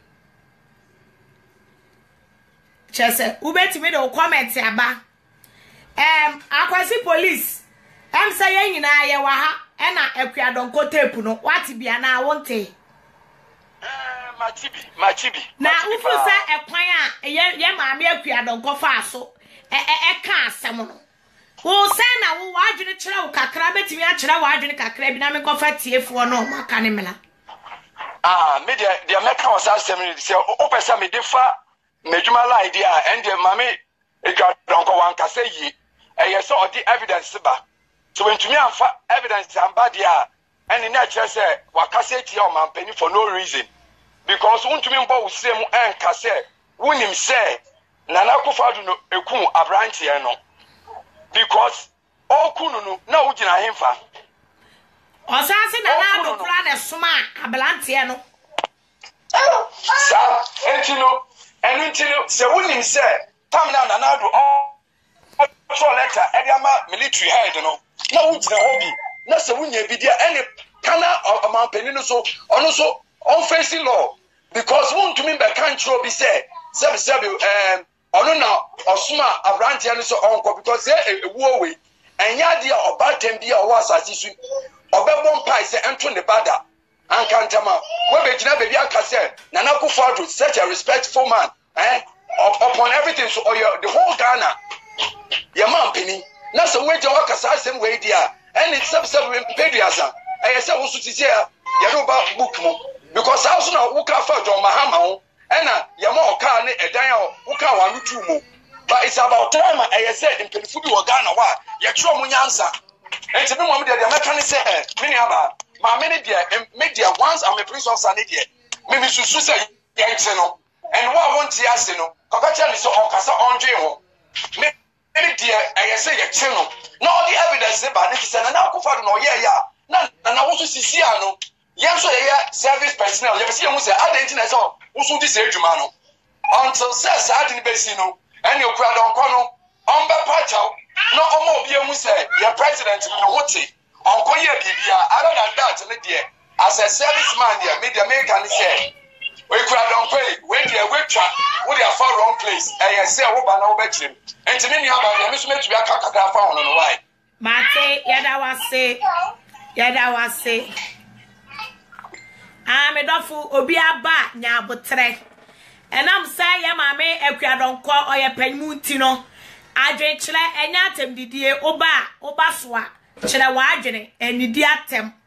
[SPEAKER 1] chese ubetimi de comment aba em akwasi police em say yen nyina ye wa ha e na akuadonko tape no wati bia na wonte
[SPEAKER 4] Machibi, Machibi.
[SPEAKER 1] Na ufu sa ekwan a ye ye maame akuadonko fa so e e ka asem no. Wo se na wo wadwene kire wo kakra betimi a kire wo adwene kakra bi na me kofa tiefo no maka ne mela.
[SPEAKER 4] Ah, me dia dia meka wo sa asem ni se o pesa me defa medwuma la idea and dia maame akuadonko wan ka say yi e ye so odi evidence ba. So when to me amfa evidence amba dia and na kire se wakase tie o mampani for no reason. Because won't me mbo usem en kase wonim say Nana Akufo-Addo no ekun abrantie no because okunu no na ugina hemfa
[SPEAKER 1] Osase Nana Addo kura ne soma abrantie no
[SPEAKER 4] sa entino enu ntino se wonim say tam na Nana Addo on so letter ediama military head no na ugina hobi na se wunya bidia ene kana amampani no so ono so on facing law because won to me be can tro be say seven seven um ono na osuma abrantie no so onko because say ewu we enya dia obatem bia o wasase su obebon pai say ento ne bada ankantama we be gina be bia ka say Nana Akufo-Addo such a respectful man eh upon everything so your the whole Ghana your man penny na so we je wakasa asem we dia and it's seven seven pediasa eh say wo so ti say Yoruba book mo because also na wuka fa John Mahama ho ena yema oka ne edan a wuka wanu tu mo but it's about time I say impenifu bi wo Ghana wa ye tro mo nyansa enti me mo me de de meka ne say me ni aba ma me ne de me de once I'm a police officer ne de me me susu say ye nche no and what want to ask no kakacha ni so okasa onje ho
[SPEAKER 6] me any dear I say a channel. No the evidence about this and now for no yeah yeah. Na na also sisi ano. Yem so yeah service personnel. You see who say identity so who so this adwuma no. Until says adin be si no. And you crowd on kono. On be pacha. No omo bi emu say your president no wote. On koye bibia other than that me dear as a serviceman there me the American say we crowd on pay we there we try we dey for wrong place. Eh say wo ba na wo be chim. Enti me ni aba me so me tubia kakaka fa hono no why.
[SPEAKER 1] Mate yada wase yada wase ah me dofu obi aba nya abotre enam say ye mame akuadonko oye panmu nti no adwe kire enya atem didie oba oba soa kire wa adwene enidi atem